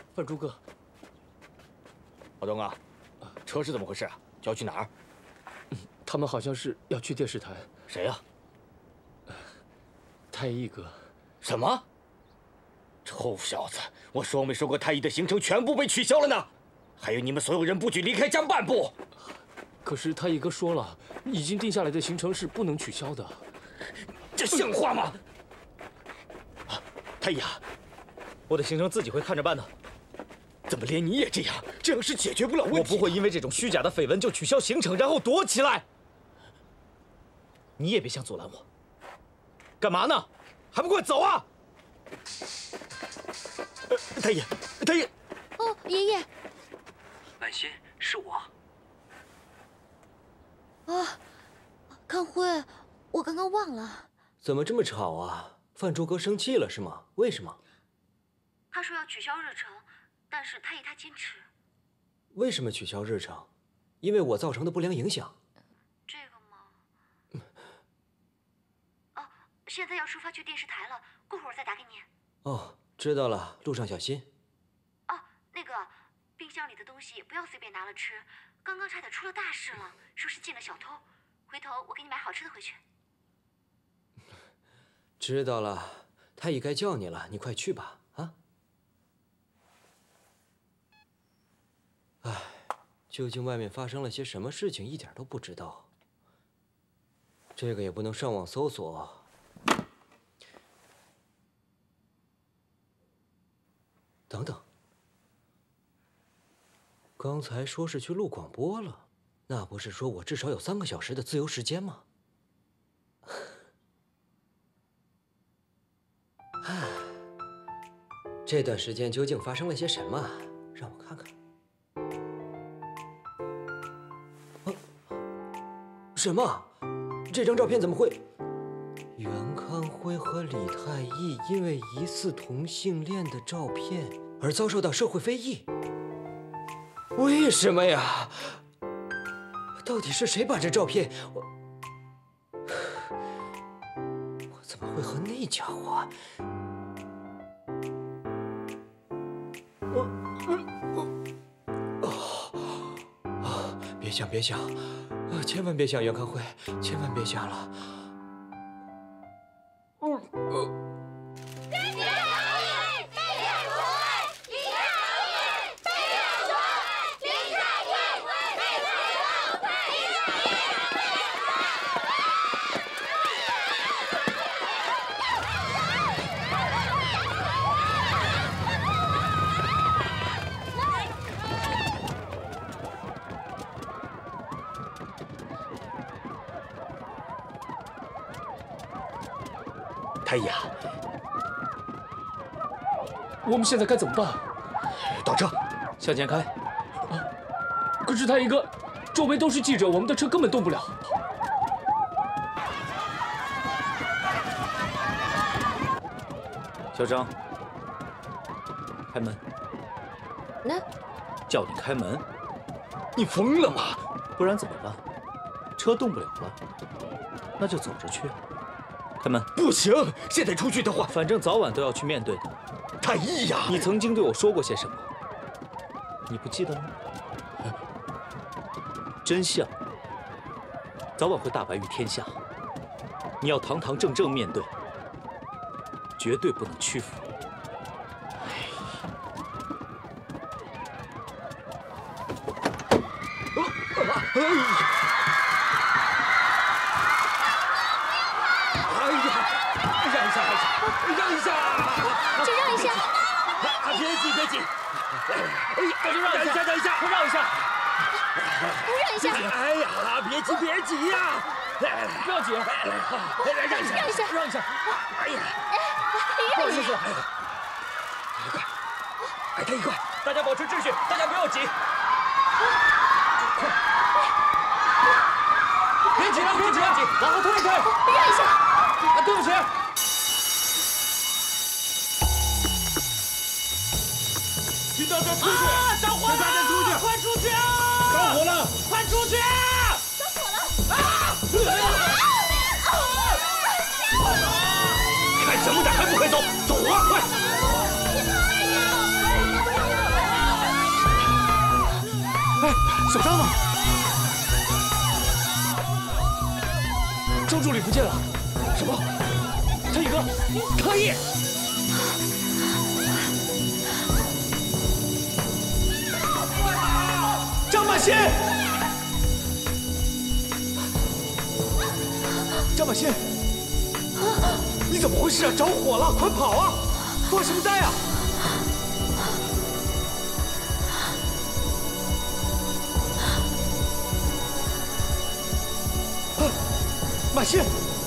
范诸哥， 老东啊，车是怎么回事啊？就要去哪儿？ 他们好像是要去电视台。 谁呀？ 太一哥。 什么？臭小子！我说没说过太一的行程全部被取消了呢？还有你们所有人不许离开江半步。 可是太一哥说了，已经定下来的行程是不能取消的。 这像话吗？太一啊， 我的行程自己会看着办的。 怎么连你也这样？这样是解决不了问题。 我不会因为这种虚假的绯闻就取消行程，然后躲起来。你也别想阻拦我。干嘛呢？还不快走啊！ 太医，太医。 哦，爷爷。 婉欣，是我。 啊，康辉，我刚刚忘了。 怎么这么吵啊？范诸哥生气了是吗？为什么？ 他说要取消日程，但是太医他坚持。 为什么取消日程？因为我造成的不良影响。 这个吗？哦，现在要出发去电视台了，过会儿再打给你。 哦，知道了，路上小心。 哦，那个冰箱里的东西不要随便拿了吃，刚刚差点出了大事了，说是进了小偷。回头我给你买好吃的回去。 知道了，太医该叫你了，你快去吧，啊。唉，究竟外面发生了些什么事情，一点都不知道。这个也不能上网搜索。等等，刚才说是去录广播了，那不是说我至少有3个小时的自由时间吗？唉，这段时间究竟发生了些什么？让我看看。什么？这张照片怎么会？袁康辉和李太医因为疑似同性恋的照片而遭受到社会非议。为什么呀？到底是谁把这照片？我怎么会和那家伙？别想，别想，千万别想袁康辉，千万别想了。 太医啊， 我们现在该怎么办？ 倒车， 向前开。 可是太一哥，周围都是记者，我们的车根本动不了。 小张，开门。 那叫你开门， 你疯了吗？ 不然怎么办？车动不了了，那就走着去。开门！ 不行，现在出去的话， 反正早晚都要去面对的。 太医呀， 你曾经对我说过些什么？你不记得了吗？真相早晚会大白于天下，你要堂堂正正面对，绝对不能屈服。 别急呀！ 不要急， 让一下， 让一下！ 哎呀， 不好意思， 快，太医快！ 大家保持秩序，大家不要急。 快！ 别急了，别急了，往后退一退。 让一下！ 啊，对不起。 请大家出去！ 啊，着火了！ 大家出去！ 快出去啊！ 着火了！ 快出去！ 看什么呢？还不快走！走啊，快！ 小张呢？ 张助理不见了。什么？太乙哥，太乙！ 张满心，张满心，你怎么回事啊？着火了，快跑啊！发什么呆啊？满心，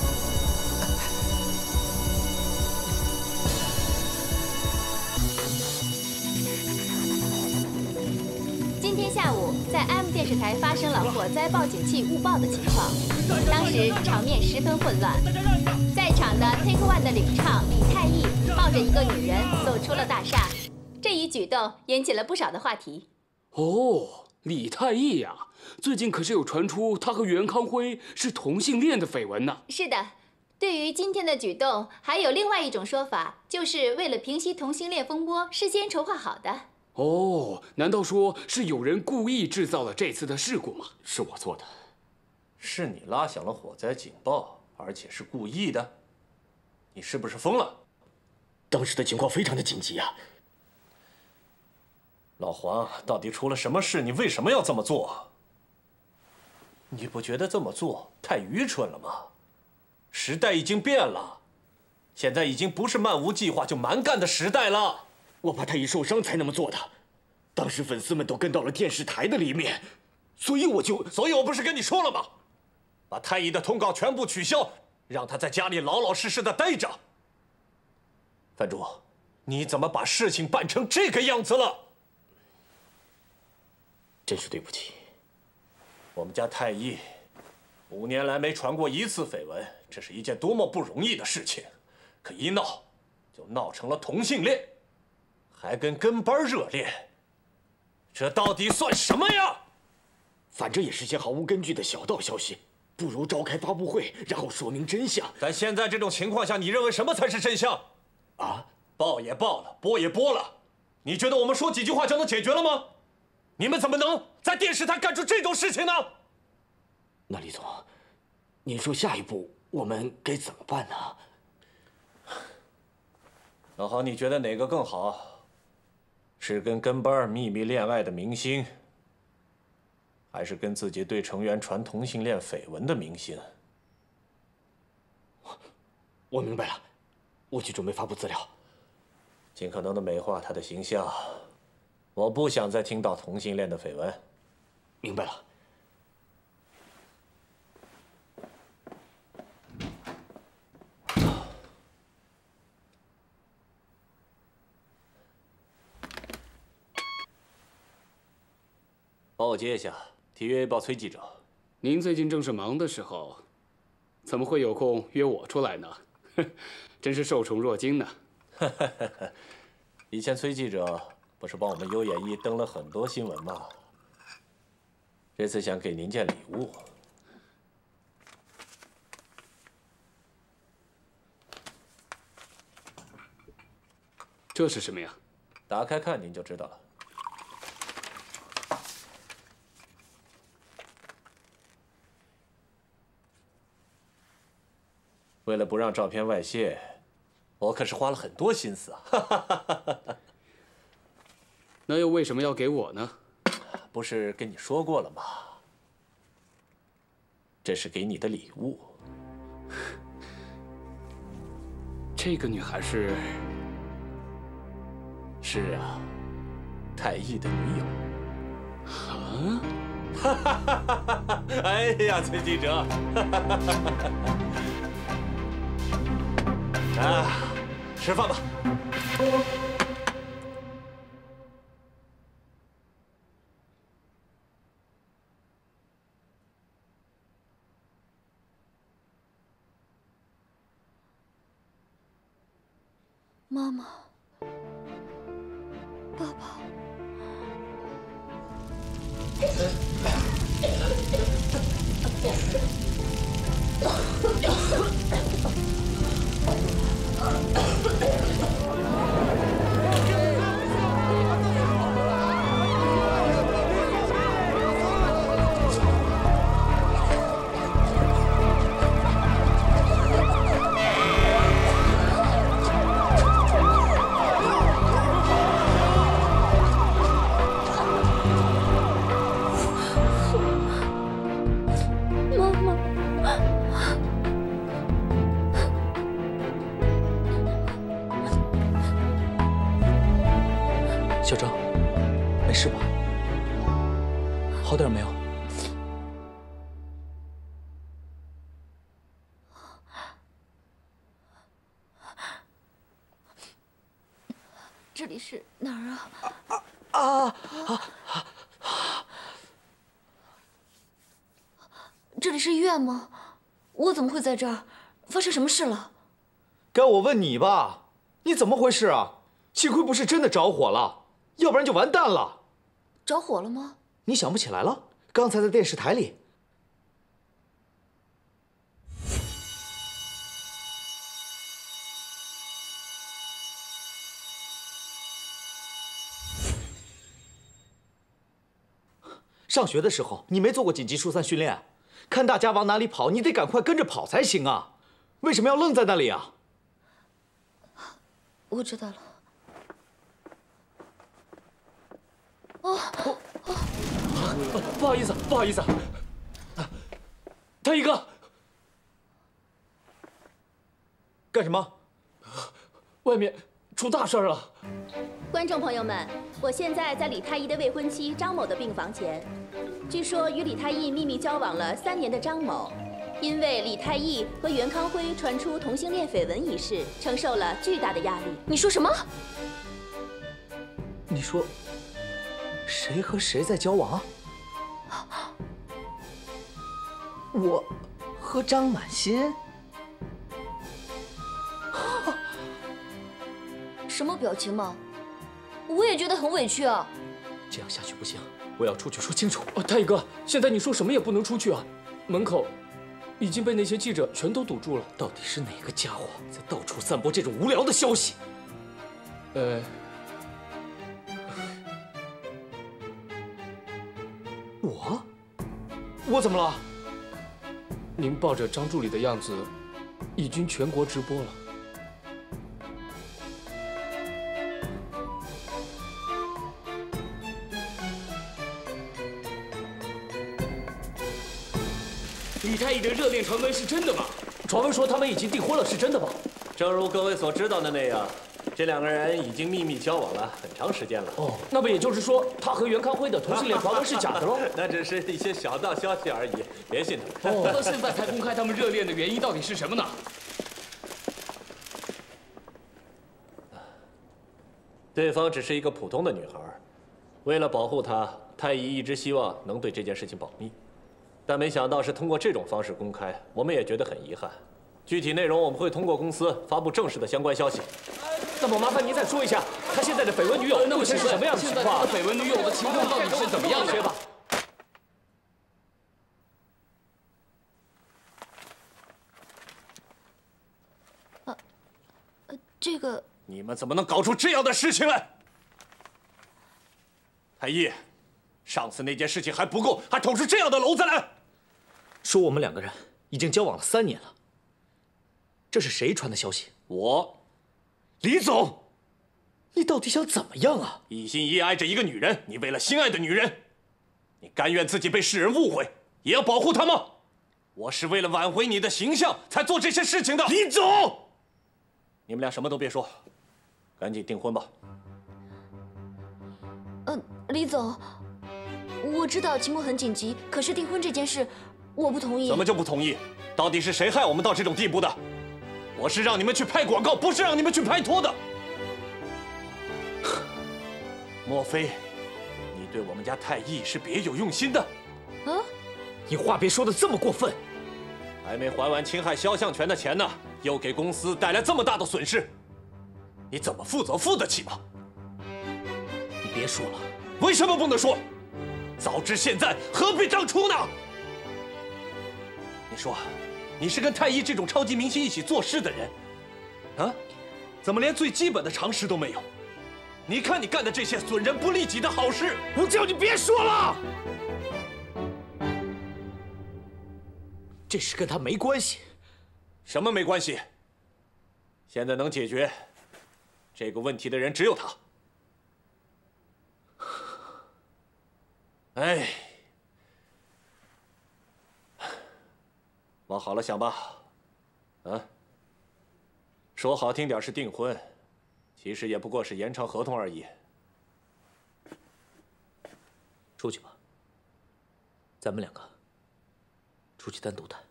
今天下午，在 M 电视台发生了火灾报警器误报的情况，当时场面十分混乱。在场的 Take One 的领唱李泰义抱着一个女人走出了大厦，这一举动引起了不少的话题。 哦，李泰义呀，最近可是有传出他和袁康辉是同性恋的绯闻呢。 是的，对于今天的举动，还有另外一种说法，就是为了平息同性恋风波，事先筹划好的。 哦，难道说是有人故意制造了这次的事故吗？ 是我做的。 是你拉响了火灾警报，而且是故意的。你是不是疯了？ 当时的情况非常的紧急啊！ 老黄，到底出了什么事？你为什么要这么做？你不觉得这么做太愚蠢了吗？时代已经变了，现在已经不是漫无计划就蛮干的时代了。 我怕太乙受伤才那么做的。当时粉丝们都跟到了电视台的里面，所以我不是跟你说了吗？把太乙的通告全部取消，让他在家里老老实实的待着。范主，你怎么把事情办成这个样子了？ 真是对不起。 我们家太乙5年来没传过一次绯闻，这是一件多么不容易的事情。可一闹，就闹成了同性恋，还跟班热恋，这到底算什么呀？ 反正也是些毫无根据的小道消息，不如召开发布会，然后说明真相。 在现在这种情况下，你认为什么才是真相？ 啊？ 报也报了，播也播了，你觉得我们说几句话就能解决了吗？你们怎么能在电视台干出这种事情呢？ 那李总，您说下一步我们该怎么办呢？ 老黄，你觉得哪个更好？是跟班秘密恋爱的明星，还是跟自己对成员传同性恋绯闻的明星？ 我明白了，我去准备发布资料， 尽可能的美化他的形象。我不想再听到同性恋的绯闻。 明白了。 帮我接一下，体育报崔记者。 您最近正是忙的时候，怎么会有空约我出来呢？真是受宠若惊呢。 以前崔记者不是帮我们优演艺登了很多新闻吗？这次想给您件礼物。 这是什么呀？ 打开看您就知道了。为了不让照片外泄，我可是花了很多心思啊。 那又为什么要给我呢？ 不是跟你说过了吗？这是给你的礼物。 这个女孩是？ 是啊，太乙的女友。 啊？ 哎呀，崔记者，啊，吃饭吧。 妈妈，爸爸。 小张，没事吧？好点没有？ 这里是哪儿啊？这里是医院吗？我怎么会在这儿？发生什么事了？ 该我问你吧，你怎么回事啊？幸亏不是真的着火了，要不然就完蛋了。 着火了吗？ 你想不起来了？刚才在电视台里。上学的时候，你没做过紧急疏散训练？看大家往哪里跑，你得赶快跟着跑才行啊！为什么要愣在那里啊？ 我知道了。 不好意思，不好意思，太一哥， 干什么？ 外面出大事了！ 观众朋友们，我现在在李太医的未婚妻张某的病房前。据说与李太医秘密交往了3年的张某，因为李太医和袁康辉传出同性恋绯闻一事，承受了巨大的压力。 你说什么？ 你说谁和谁在交往啊？我和张满心。 什么表情嘛？我也觉得很委屈啊。 这样下去不行，我要出去说清楚。 太一哥，现在你说什么也不能出去啊，门口已经被那些记者全都堵住了。 到底是哪个家伙在到处散播这种无聊的消息？我怎么了？ 您抱着张助理的样子，已经全国直播了。李太医的热恋传闻是真的吗？传闻说他们已经订婚了，是真的吗？ 正如各位所知道的那样，这2个人已经秘密交往了很长时间了。 哦，那么也就是说，他和袁康辉的同性恋传闻是假的喽？ 那只是一些小道消息而已，别信他们。 到现在才公开他们热恋的原因到底是什么呢？ 对方只是一个普通的女孩，为了保护她，太医一直希望能对这件事情保密，但没想到是通过这种方式公开，我们也觉得很遗憾。具体内容我们会通过公司发布正式的相关消息。 那么麻烦您再说一下，他现在的绯闻女友目前是什么样的情况？绯闻女友的情况到底是怎么样的吧？ 这个你们怎么能搞出这样的事情来？太医，上次那件事情还不够，还捅出这样的篓子来。 说我们2个人已经交往了3年了，这是谁传的消息？ 我， 李总，你到底想怎么样啊？ 一心一意爱着一个女人，你为了心爱的女人，你甘愿自己被世人误会，也要保护她吗？我是为了挽回你的形象才做这些事情的。 李总， 你们俩什么都别说，赶紧订婚吧。 李总，我知道情况很紧急，可是订婚这件事，我不同意。 怎么就不同意？到底是谁害我们到这种地步的？我是让你们去拍广告，不是让你们去拍拖的。莫非你对我们家太医是别有用心的？ 啊！ 你话别说的这么过分。 还没还完侵害肖像权的钱呢，又给公司带来这么大的损失，你怎么负责付得起吗？ 你别说了。 为什么不能说？早知现在，何必当初呢？你说，你是跟太医这种超级明星一起做事的人，啊，怎么连最基本的常识都没有？你看你干的这些损人不利己的好事， 我叫你别说了。这事跟他没关系。 什么没关系？现在能解决这个问题的人只有他。哎，往好了想吧，啊，说好听点是订婚，其实也不过是延长合同而已。 出去吧，咱们两个出去单独谈。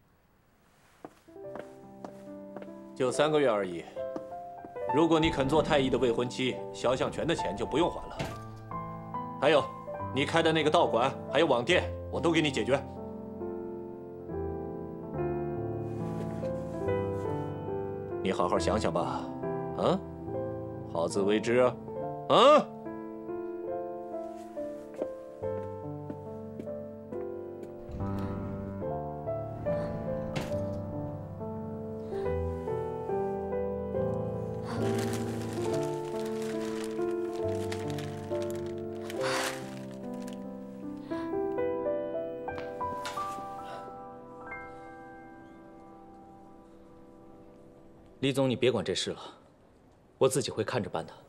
就3个月而已。如果你肯做太医的未婚妻，肖像权的钱就不用还了。还有，你开的那个道馆，还有网店，我都给你解决。你好好想想吧，啊，好自为之啊，啊！ 李总，你别管这事了，我自己会看着办的。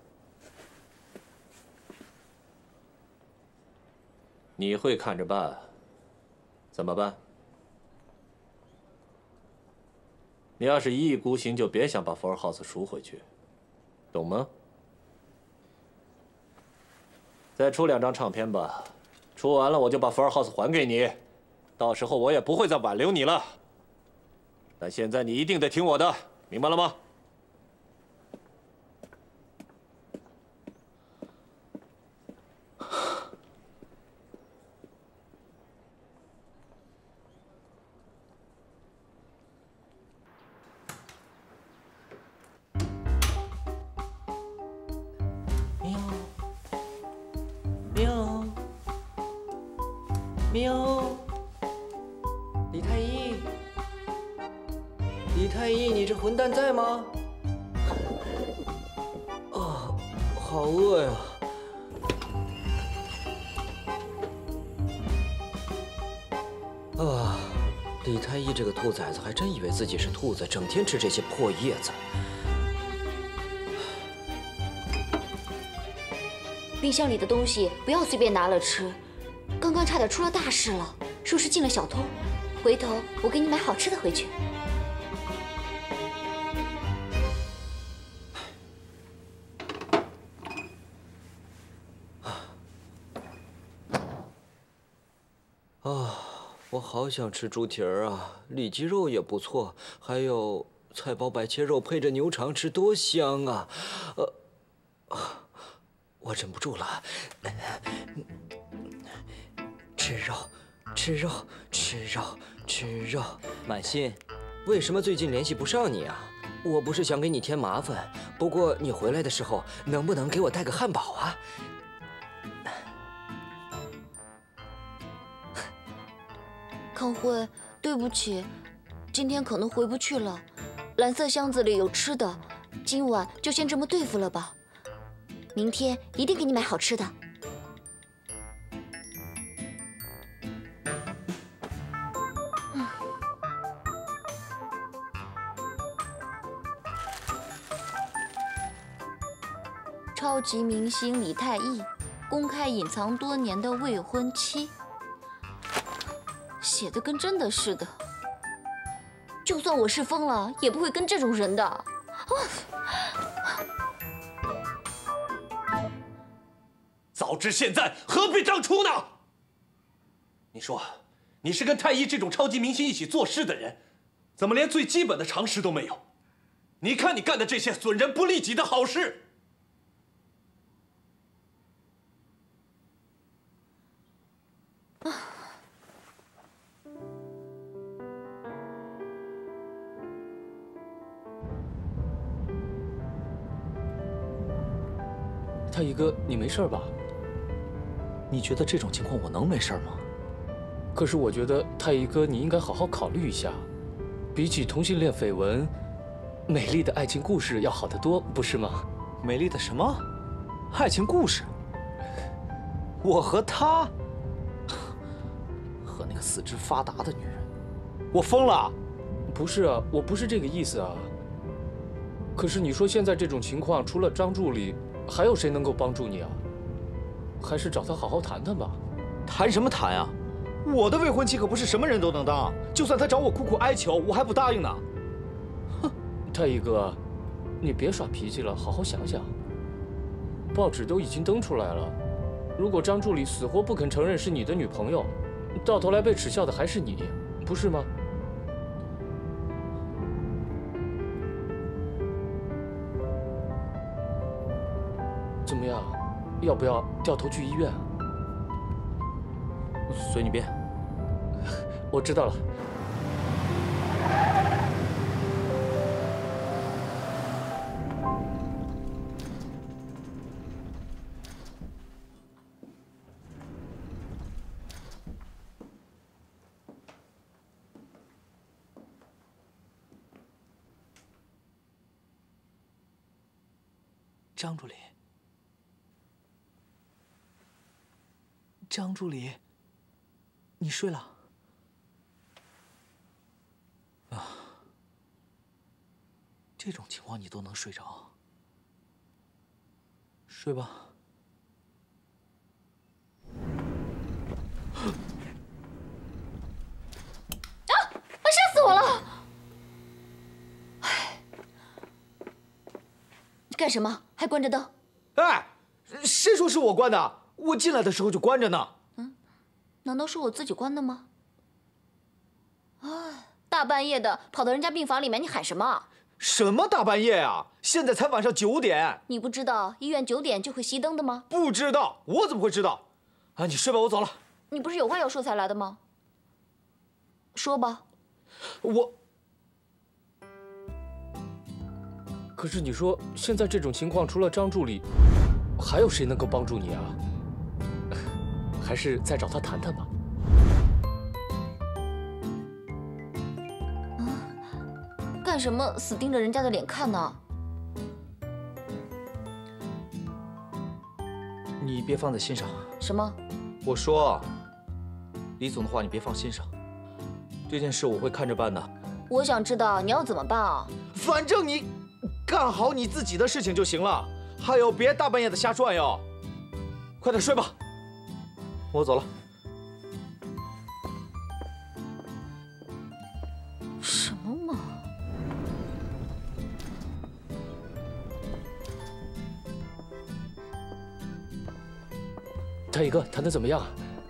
你会看着办，怎么办？你要是一意孤行，就别想把 Full House 赎回去，懂吗？再出2张唱片吧，出完了我就把 Full House 还给你，到时候我也不会再挽留你了。但现在你一定得听我的。明白了吗？ 喵，喵，李太医。李太医，你这混蛋在吗？啊，好饿呀！啊，李太医这个兔崽子还真以为自己是兔子，整天吃这些破叶子。 冰箱里的东西不要随便拿了吃，刚刚差点出了大事了，说是进了小偷。回头我给你买好吃的回去。 我好想吃猪蹄儿啊，里脊肉也不错，还有菜包白切肉配着牛肠吃，多香啊！我忍不住了，吃肉，吃肉，吃肉，吃肉。 满心， 为什么最近联系不上你啊？我不是想给你添麻烦，不过你回来的时候能不能给我带个汉堡啊？ 康辉，对不起，今天可能回不去了。蓝色箱子里有吃的，今晚就先这么对付了吧。明天一定给你买好吃的。超级明星李太义公开隐藏多年的未婚妻。写的跟真的似的，就算我是疯了，也不会跟这种人的。 早知现在，何必当初呢？你说，你是跟太医这种超级明星一起做事的人，怎么连最基本的常识都没有？你看你干的这些损人不利己的好事。 太医哥，你没事吧？你觉得这种情况我能没事吗？ 可是我觉得太医哥，你应该好好考虑一下，比起同性恋绯闻，美丽的爱情故事要好得多，不是吗？ 美丽的什么？爱情故事？我和她，和那个四肢发达的女人，我疯了？ 不是啊，我不是这个意思啊。可是你说现在这种情况，除了张助理，还有谁能够帮助你啊？还是找他好好谈谈吧。 谈什么谈啊？我的未婚妻可不是什么人都能当，就算他找我苦苦哀求，我还不答应呢。 哼，太医哥，你别耍脾气了，好好想想。报纸都已经登出来了， 如果张助理死活不肯承认是你的女朋友，到头来被耻笑的还是你，不是吗？怎么样，要不要掉头去医院啊？ 随你便。 我知道了。 张助理，张助理，你睡了？啊，这种情况你都能睡着？睡吧。 吓死我了！唉，你干什么？还关着灯？ 哎，谁说是我关的？我进来的时候就关着呢。 难道是我自己关的吗？啊，大半夜的跑到人家病房里面，你喊什么？ 什么大半夜呀？现在才晚上9点。 你不知道医院9点就会熄灯的吗？ 不知道，我怎么会知道？啊，你睡吧，我走了。 你不是有话要说才来的吗？说吧。 我。 可是你说现在这种情况，除了张助理，还有谁能够帮助你啊？还是再找他谈谈吧。 干什么死盯着人家的脸看呢？ 你别放在心上。 什么？ 我说，李总的话你别放心上。这件事我会看着办的。 我想知道你要怎么办啊？ 反正你干好你自己的事情就行了，还有别大半夜的瞎转悠。快点睡吧，我走了。 什么嘛！ 太乙哥谈的怎么样？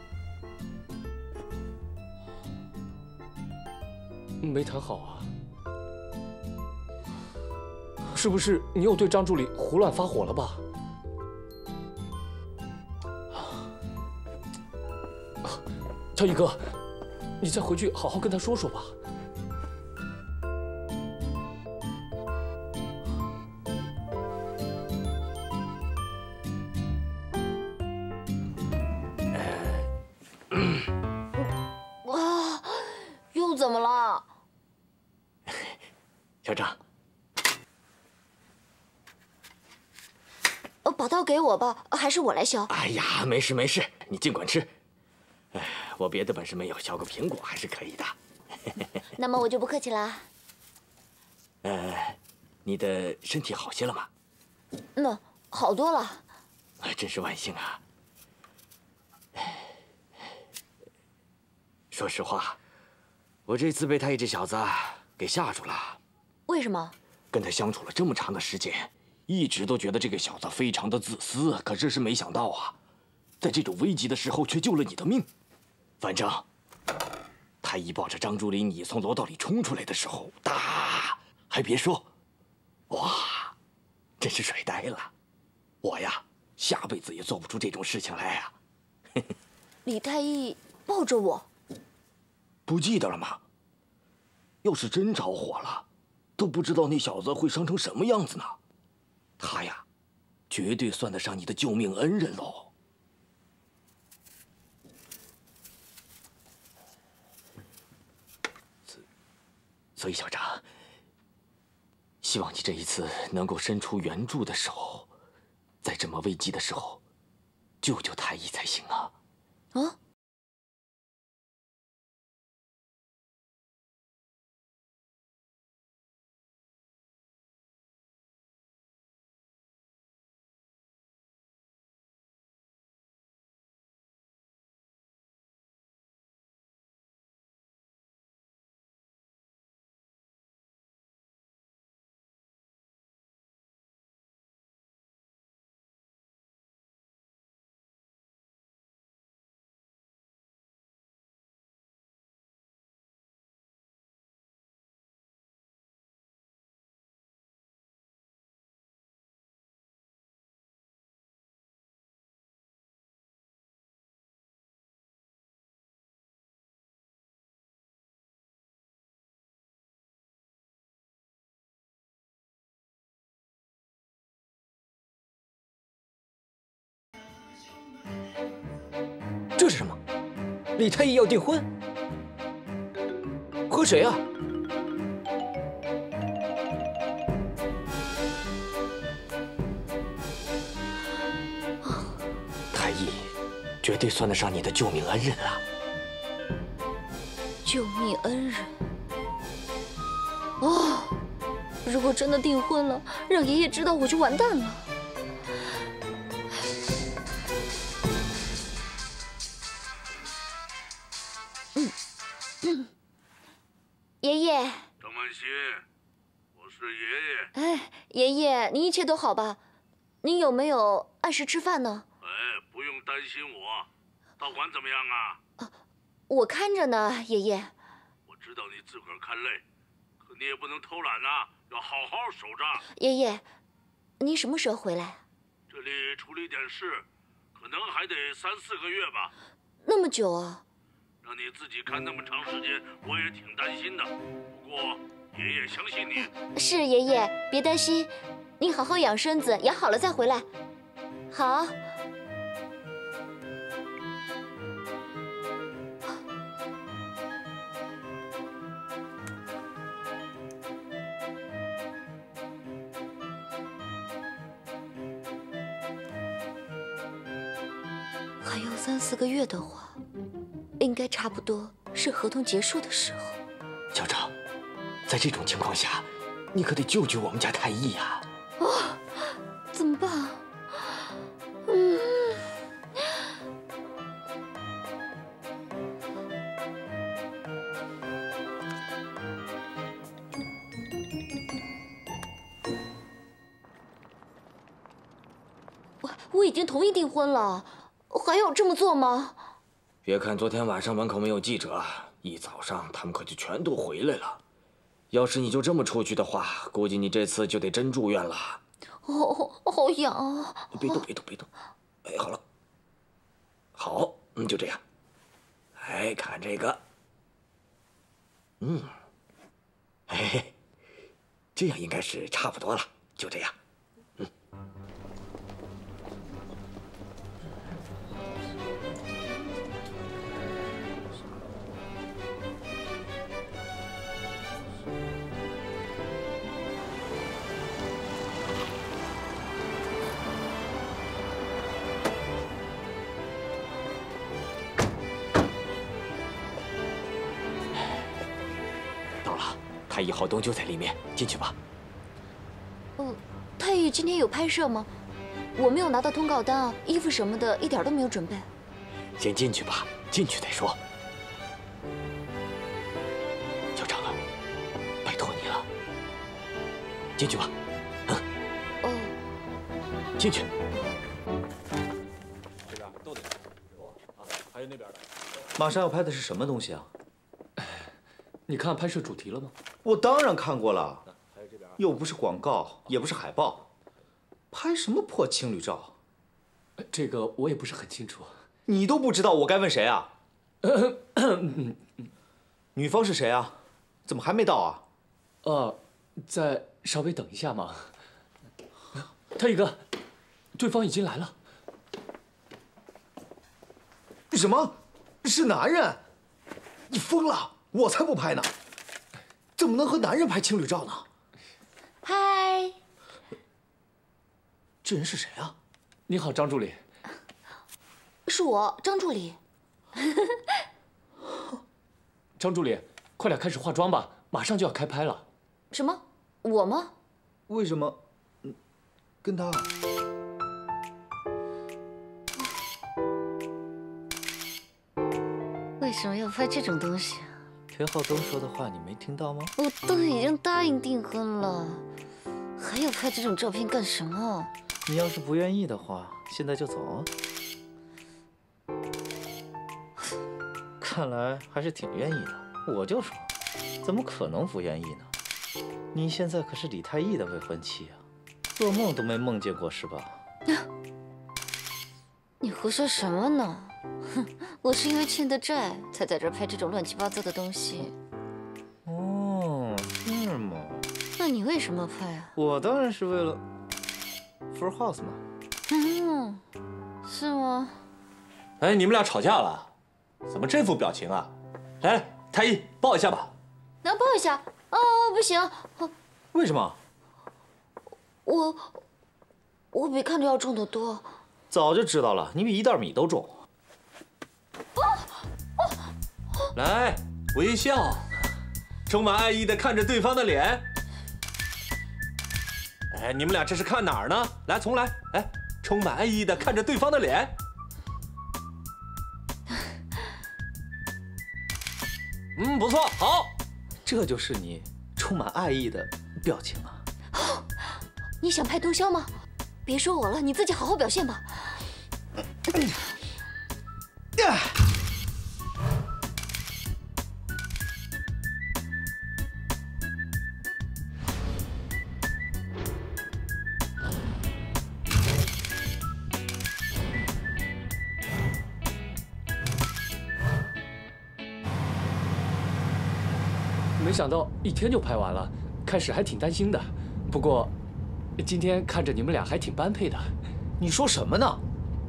没谈好啊？是不是你又对张助理胡乱发火了吧？太乙哥，你再回去好好跟他说说吧。 哇，又怎么了？ 小张， 把刀给我吧，还是我来削？ 哎呀，没事没事，你尽管吃。哎，我别的本事没有，削个苹果还是可以的。 那么我就不客气啦。 你的身体好些了吗？ 好多了。 真是万幸啊！说实话，我这次被他这小子给吓住了。 为什么？ 跟他相处了这么长的时间，一直都觉得这个小子非常的自私，可真是没想到啊，在这种危急的时候却救了你的命。反正，他一抱着张竹林你从楼道里冲出来的时候，还别说，哇，真是帅呆了。我呀，下辈子也做不出这种事情来呀。 李太医抱着我， 不记得了吗？要是真着火了，都不知道那小子会伤成什么样子呢。他呀，绝对算得上你的救命恩人喽。所以，小张，希望你这一次能够伸出援助的手，在这么危急的时候，救救太医才行啊！ 啊？ 李太医要订婚，和谁啊？ 太医绝对算得上你的救命恩人啊！ 救命恩人。哦，如果真的订婚了，让爷爷知道我就完蛋了。爷爷。 张曼心，我是爷爷。 哎，爷爷，您一切都好吧？您有没有按时吃饭呢？ 哎，不用担心我。道馆怎么样啊？ 我看着呢，爷爷。 我知道你自个儿看累，可你也不能偷懒呐，要好好守着。 爷爷，您什么时候回来？ 这里处理点事，可能还得3、4个月吧。 那么久啊？ 让你自己看那么长时间，我也挺担心的。不过爷爷相信你。 是爷爷，别担心，你好好养身子，养好了再回来。好。还有3、4个月的话，应该差不多是合同结束的时候。 校长，在这种情况下，你可得救救我们家太医呀！ 啊，怎么办？我已经同意订婚了，还要这么做吗？ 别看昨天晚上门口没有记者，一早上他们可就全都回来了。要是你就这么出去的话，估计你这次就得真住院了。 哦，好痒啊！ 别动，别动，别动。哎，好了，好，就这样。哎，看这个，哎，这样应该是差不多了，就这样。太医好东就在里面，进去吧。 太医今天有拍摄吗？我没有拿到通告单啊，衣服什么的一点都没有准备。 先进去吧，进去再说。校长啊，拜托你了，进去吧。进去。 这边都得还有那边的。马上要拍的是什么东西啊？ 你看拍摄主题了吗？ 我当然看过了，又不是广告，也不是海报，拍什么破情侣照？ 这个我也不是很清楚。 你都不知道，我该问谁啊？女方是谁啊？怎么还没到啊？ 再稍微等一下嘛。太医哥，对方已经来了。 什么？是男人？你疯了！我才不拍呢！怎么能和男人拍情侣照呢？ 嗨， 这人是谁啊？ 你好，张助理。 是我，张助理。 张助理，快点开始化妆吧，马上就要开拍了。 什么？我吗？ 为什么？跟他？ 为什么要拍这种东西啊？ 田浩东说的话你没听到吗？ 我都已经答应订婚了，还要拍这种照片干什么？ 你要是不愿意的话，现在就走啊。看来还是挺愿意的。我就说，怎么可能不愿意呢？你现在可是李太医的未婚妻啊，做梦都没梦见过是吧？ 你胡说什么呢？哼，我是因为欠的债才在这儿拍这种乱七八糟的东西。 哦，是吗？ 那你为什么拍啊？ 我当然是为了 Full House 嘛。 是吗？ 哎，你们俩吵架了？ 怎么这副表情啊？来，太医抱一下吧。 能抱一下？哦，不行， 为什么？ 我比看着要重得多。 早就知道了，你比一袋米都重。 来，微笑，充满爱意的看着对方的脸。哎，你们俩这是看哪儿呢？来，重来。哎，充满爱意的看着对方的脸。不错，好。 这就是你充满爱意的表情啊！ 你想拍毒枭吗？别说我了，你自己好好表现吧。 没想到1天就拍完了，开始还挺担心的。不过，今天看着你们俩还挺般配的。 你说什么呢？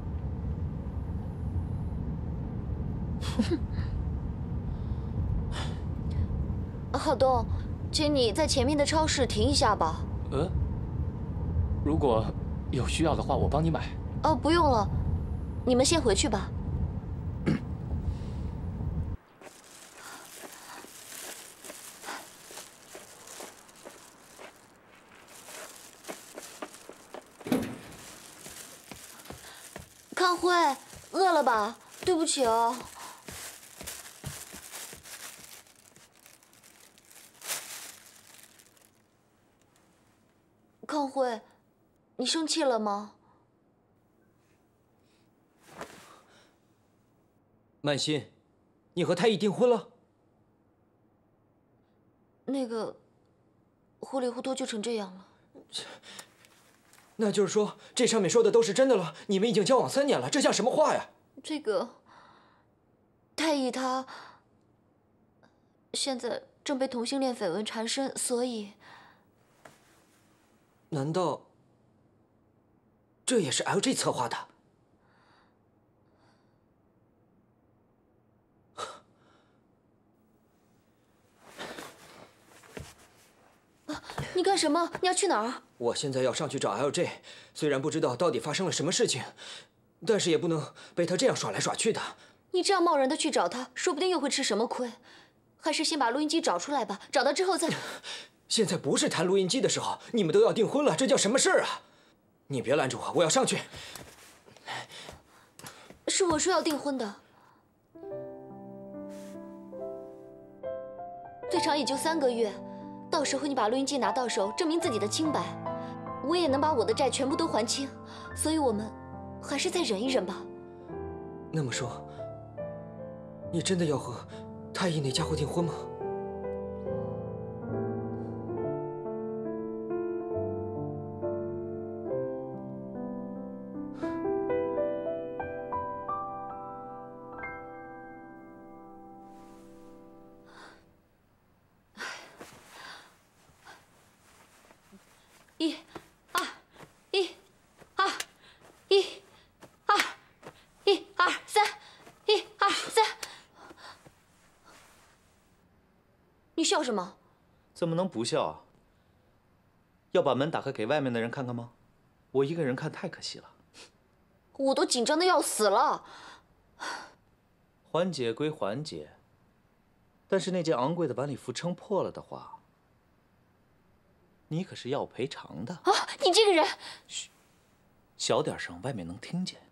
浩东，请你在前面的超市停一下吧。 如果有需要的话，我帮你买。 哦，不用了，你们先回去吧。康辉，饿了吧？对不起哦。康辉，你生气了吗？ 曼心，你和太医订婚了？ 那个，糊里糊涂就成这样了。 那就是说，这上面说的都是真的了？你们已经交往3年了，这像什么话呀？ 这个，太医他现在正被同性恋绯闻缠身，所以…… 难道这也是 LG 策划的？ 你干什么？你要去哪儿？ 我现在要上去找 LG， 虽然不知道到底发生了什么事情，但是也不能被他这样耍来耍去的。 你这样贸然的去找他，说不定又会吃什么亏。还是先把录音机找出来吧，找到之后再…… 现在不是谈录音机的时候，你们都要订婚了，这叫什么事儿啊？你别拦住我，我要上去。 是我说要订婚的，最长也就3个月。到时候你把录音机拿到手，证明自己的清白，我也能把我的债全部都还清。所以我们还是再忍一忍吧。 那么说，你真的要和太医那家伙订婚吗？ 你笑什么？ 怎么能不笑啊？要把门打开给外面的人看看吗？我一个人看太可惜了。 我都紧张的要死了。 缓解归缓解，但是那件昂贵的晚礼服撑破了的话，你可是要赔偿的。 啊！你这个人！ 嘘，小点声，外面能听见。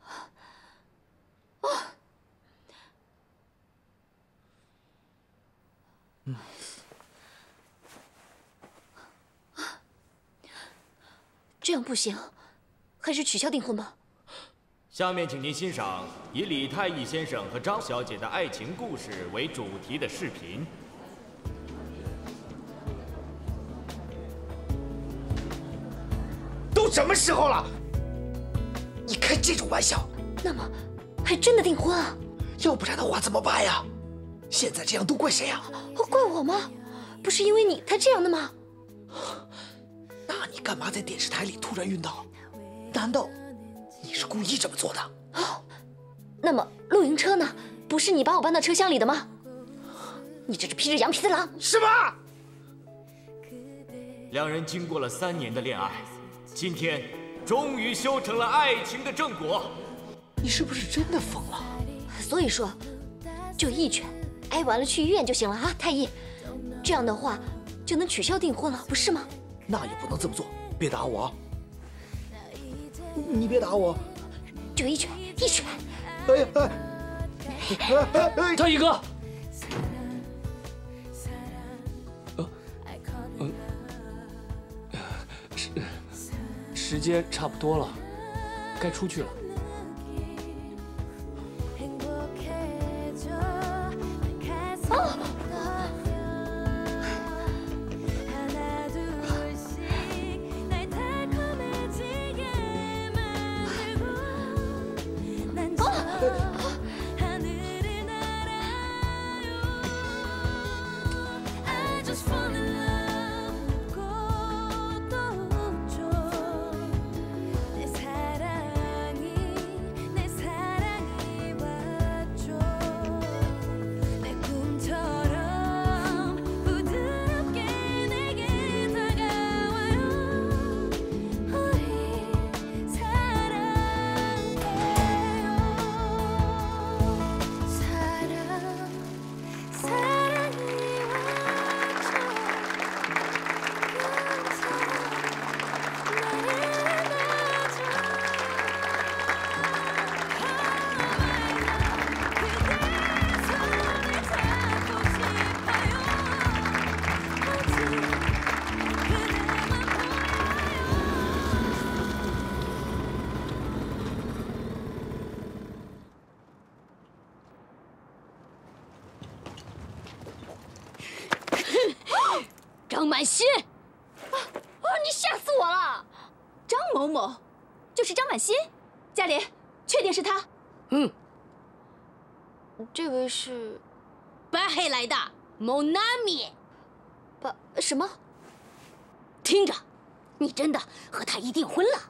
这样不行，还是取消订婚吧。 下面请您欣赏以李太义先生和张小姐的爱情故事为主题的视频。 都什么时候了，你开这种玩笑？ 那么，还真的订婚啊？ 要不然的话怎么办呀？现在这样都怪谁啊？ 怪我吗？不是因为你才这样的吗？ 那你干嘛在电视台里突然晕倒？难道你是故意这么做的？ 那么露营车呢？ 不是你把我搬到车厢里的吗？你这只披着羊皮的狼！ 什么？ 两人经过了3年的恋爱，今天终于修成了爱情的正果。 你是不是真的疯了？ 所以说，就一拳，挨完了去医院就行了啊，太医。这样的话就能取消订婚了，不是吗？ 那也不能这么做，别打我啊！你别打我！ 就一拳，一拳！ 哎呀哎！ 太医哥。 时间差不多了，该出去了。 张满心， 你吓死我了！ 张某某，就是张满心，嘉莲，确定是他？ 嗯。这位是白黑来的某南米。 什么？ 听着，你真的和他一订婚了？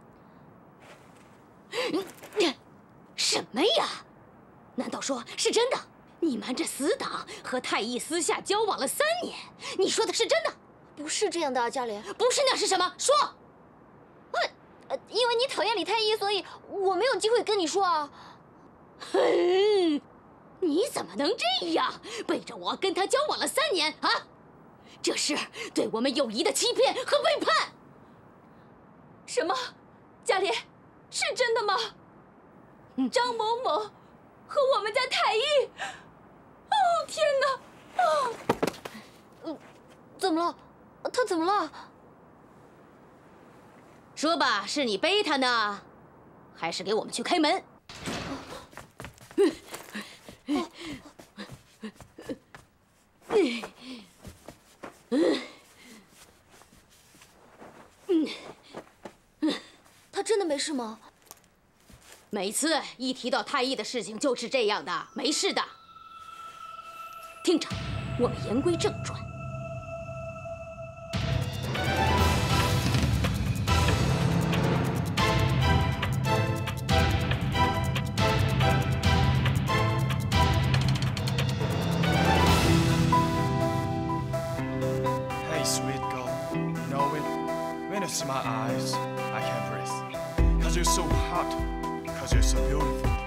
什么呀？难道说是真的？ 你瞒着死党和太医私下交往了3年，你说的是真的？ 不是这样的啊，嘉莲。 不是那是什么？说。 因为你讨厌李太医，所以我没有机会跟你说啊。 你怎么能这样？背着我跟他交往了3年啊！这是对我们友谊的欺骗和背叛。 什么？嘉莲，是真的吗？张某某和我们家太医。 哦天哪！ 怎么了？他怎么了？ 说吧，是你背他呢，还是给我们去开门？ 他真的没事吗？ 每次一提到太医的事情就是这样的，没事的。 听着，我们言归正传。 Hey, sweet girl, you know when you see my eyes, I can't breathe. 'Cause you're so hot, 'cause you're so beautiful.